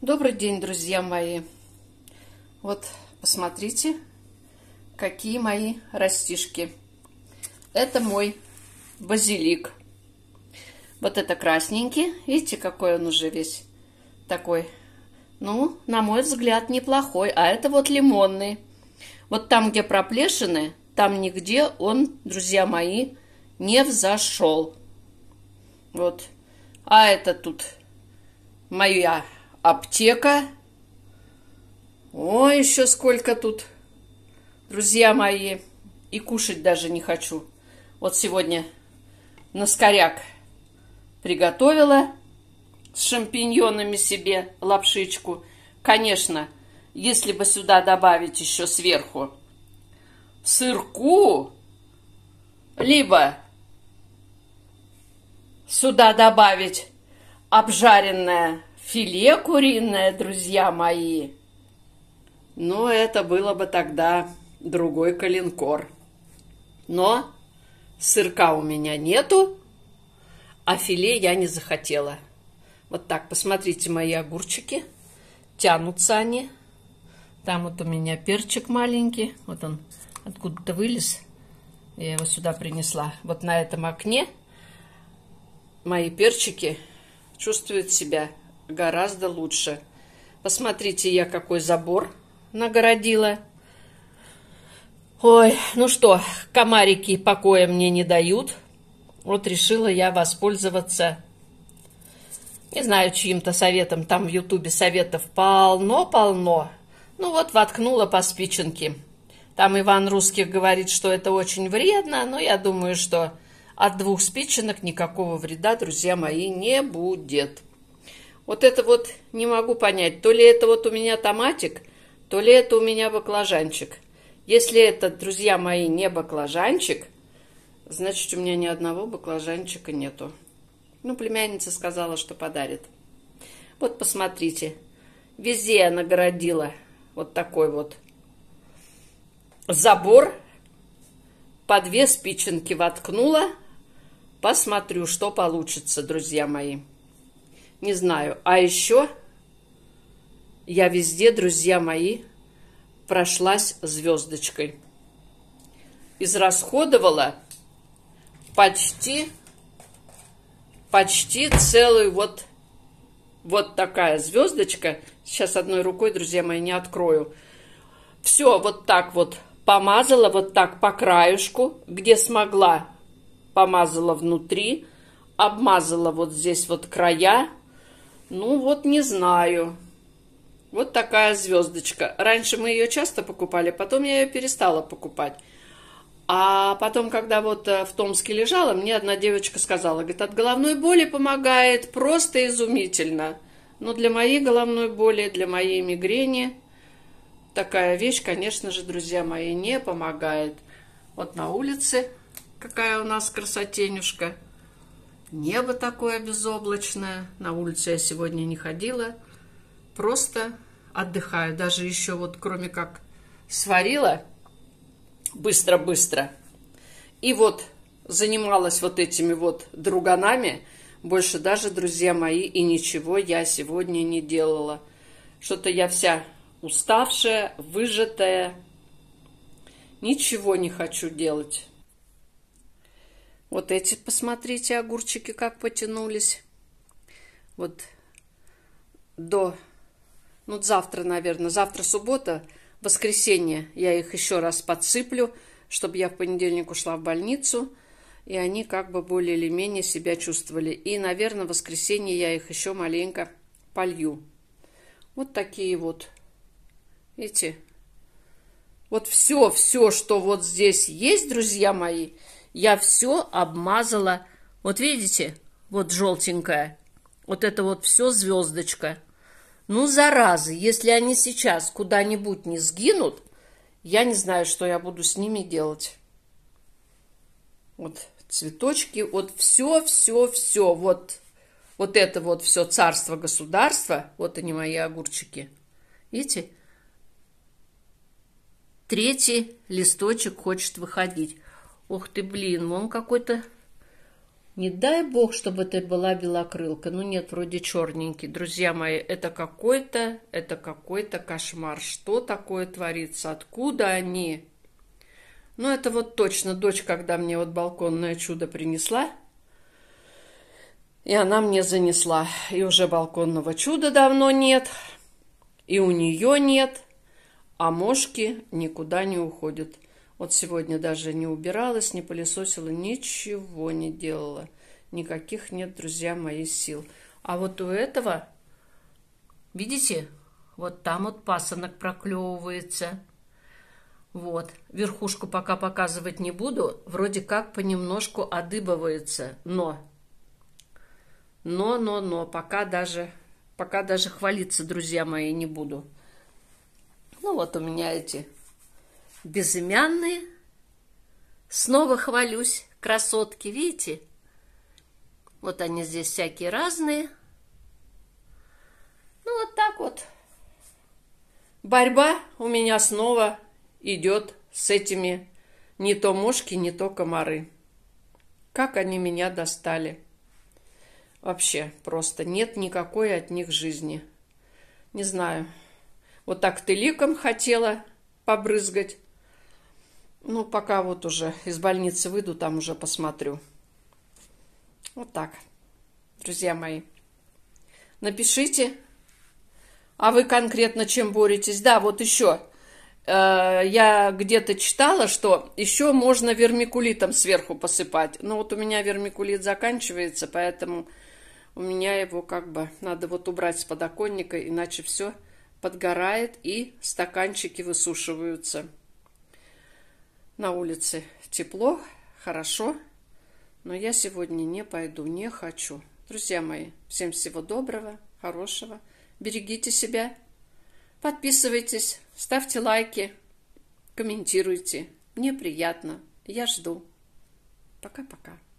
Добрый день, друзья мои. Вот, посмотрите, какие мои растишки. Это мой базилик. Вот это красненький. Видите, какой он уже весь такой. Ну, на мой взгляд, неплохой. А это вот лимонный. Вот там, где проплешины, там нигде он, друзья мои, не взошел. Вот. А это тут моя аптека. Ой, еще сколько тут, друзья мои. И кушать даже не хочу. Вот сегодня на скоряк приготовила с шампиньонами себе лапшичку. Конечно, если бы сюда добавить еще сверху сырку, либо сюда добавить обжаренное филе куриное, друзья мои, ну, это было бы тогда другой калинкор. Но сырка у меня нету, а филе я не захотела. Вот так, посмотрите, мои огурчики. Тянутся они. Там вот у меня перчик маленький. Вот он откуда-то вылез. Я его сюда принесла. Вот на этом окне мои перчики чувствуют себя гораздо лучше. Посмотрите, я какой забор нагородила. Ой, ну что, комарики покоя мне не дают. Вот решила я воспользоваться, не знаю, чьим-то советом. Там в Ютубе советов полно-полно. Ну вот, воткнула по спиченке. Там Иван Русских говорит, что это очень вредно, но я думаю, что от 2 спиченок никакого вреда, друзья мои, не будет. Вот это вот не могу понять, то ли это вот у меня томатик, то ли это у меня баклажанчик. Если это, друзья мои, не баклажанчик, значит, у меня ни одного баклажанчика нету. Ну, племянница сказала, что подарит. Вот, посмотрите, везде я нагородила вот такой вот забор, по 2 спиченки воткнула. Посмотрю, что получится, друзья мои. Не знаю. А еще я везде, друзья мои, прошлась звездочкой. Израсходовала почти целую вот такая звездочка. Сейчас одной рукой, друзья мои, не открою. Все вот так вот помазала, вот так по краюшку, где смогла, помазала внутри, обмазала вот здесь вот края. Ну вот не знаю. Вот такая звездочка. Раньше мы ее часто покупали, потом я ее перестала покупать. А потом, когда вот в Томске лежала, мне одна девочка сказала, говорит, от головной боли помогает просто изумительно. Но для моей головной боли, для моей мигрени такая вещь, конечно же, друзья мои, не помогает. Вот на улице какая у нас красотенюшка. Небо такое безоблачное. На улице я сегодня не ходила. Просто отдыхаю. Даже еще вот кроме как сварила быстро-быстро. И вот занималась вот этими вот друганами. Больше даже, друзья мои, и ничего я сегодня не делала. Что-то я вся уставшая, выжатая. Ничего не хочу делать. Вот эти, посмотрите, огурчики как потянулись. Вот до... Ну, завтра, наверное. Завтра суббота, воскресенье. Я их еще раз подсыплю, чтобы я в понедельник ушла в больницу. И они как бы более или менее себя чувствовали. И, наверное, в воскресенье я их еще маленько полью. Вот такие вот. Видите? Вот все, что вот здесь есть, друзья мои, я все обмазала. Вот видите? Вот желтенькая. Вот это вот все звездочка. Ну, заразы, если они сейчас куда-нибудь не сгинут, я не знаю, что я буду с ними делать. Вот цветочки, вот все. Вот это вот все царство-государство. Вот они, мои огурчики. Видите? 3-й листочек хочет выходить. Ух ты, блин, он какой-то Не дай бог, чтобы это была белокрылка. Ну нет, вроде черненький. Друзья мои, это какой-то кошмар. Что такое творится? Откуда они? Ну это вот точно дочь, когда мне вот балконное чудо принесла. И она мне занесла. И уже балконного чуда давно нет. И у нее нет. А мошки никуда не уходят. Вот сегодня даже не убиралась, не пылесосила, ничего не делала. Никаких нет, друзья мои, сил. А вот у этого, видите, вот там вот пасынок проклевывается. Вот, верхушку пока показывать не буду. Вроде как понемножку одыбывается, но, пока даже хвалиться, друзья мои, не буду. Ну вот у меня эти безымянные. Снова хвалюсь, красотки, видите? Вот они здесь всякие разные. Ну вот так вот. Борьба у меня снова идет с этими не то мошки, не то комары. Как они меня достали. Вообще просто нет никакой от них жизни. Не знаю. Вот так тыликом хотела побрызгать. Ну, пока вот уже из больницы выйду, там уже посмотрю. Вот так, друзья мои. Напишите, а вы конкретно чем боретесь? Да, вот еще. Я где-то читала, что еще можно вермикулитом сверху посыпать. Но вот у меня вермикулит заканчивается, поэтому у меня его как бы надо вот убрать с подоконника, иначе все подгорает и стаканчики высушиваются. На улице тепло, хорошо, но я сегодня не пойду, не хочу. Друзья мои, всем всего доброго, хорошего. Берегите себя, подписывайтесь, ставьте лайки, комментируйте. Мне приятно, я жду. Пока-пока.